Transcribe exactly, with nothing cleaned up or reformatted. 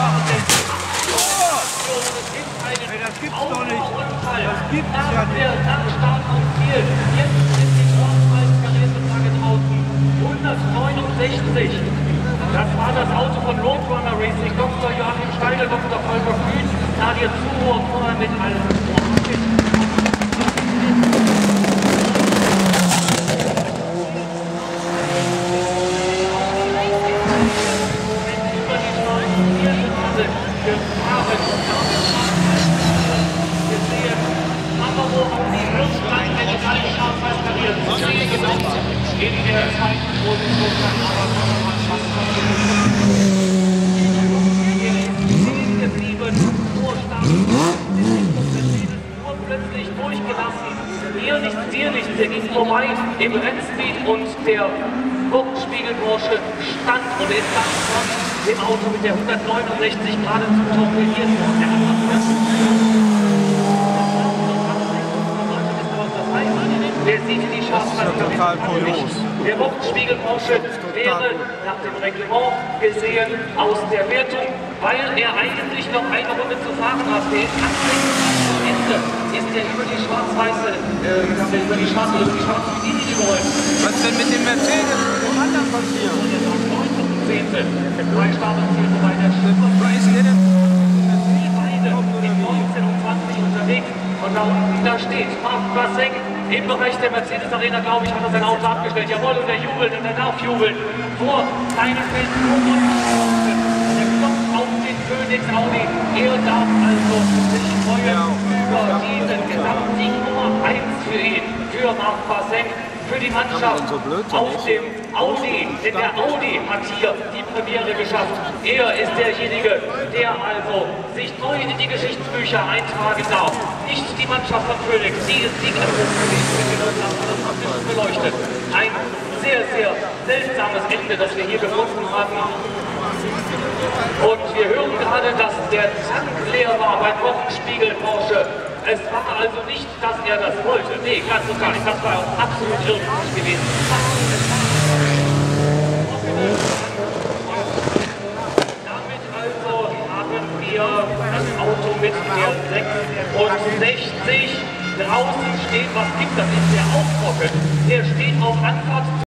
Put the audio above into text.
Das gibt's doch nicht. Das gibt's ja nicht. Nach Start und Ziel. Jetzt ist die schwarz-weiß karierte Flagge draußen. hundertneunundsechzig. Das war das Auto von Roadrunner Racing. Doktor Joachim Steidl, Doktor Volker Kühn, Nadia Zuho und vorher mit allen. In der zweiten Position stehen geblieben, Vorstand, nur plötzlich durchgelassen. Hier nicht, hier nicht, der ging vorbei im Rennspeed und der Gurkenspiegelbursche stand und ist dann von dem Auto mit der hundertneunundsechzig gerade zu torpediert worden. Der Wer sieht die Schafsmann? Der Wochenspiegelbursche wäre nach dem Reglement gesehen aus der Wertung, weil er eigentlich noch eine Runde zu fahren hat. Der ist am Ende ist er über die schwarz-weiße, äh, über die schwarze, über die schwarze Linie gerollt. Was denn mit dem Mercedes und anderen passiert? Zehnte, drei Starterziel bei der Schiffe. Weiß ihr denn? Die beide in neunzehn und zwanzig unterwegs. Und da unten, da steht Marc Bassek im Bereich der Mercedes Arena, glaube ich, hat er sein Auto abgestellt. Jawohl, und er jubelt und er darf jubeln vor seinem Feld. Der klopft auf den Phoenix Audi. Er darf also sich freuen über diesen Gesamtsieg Nummer eins für ihn, für Marc Bassek, für die Mannschaft auf dem Audi. Denn der Audi hat hier die Premiere geschafft. Er ist derjenige, der also sich neu in die Geschichtsbücher eintragen darf. Nicht die Mannschaft von Phoenix, die ist beleuchtet. Ein sehr, sehr seltsames Ende, das wir hier gefunden haben. Und wir hören gerade, dass der Tank leer war beim Wochenspiegel-Porsche. Es war also nicht, dass er das wollte. Nee, ganz und gar nicht. Das war auch absolut irrsinnig gewesen. Damit also haben wir das Auto mit der sechsundsechzig draußen steht. Was gibt das? Ist der auch trocken? Der steht auf Anfahrt.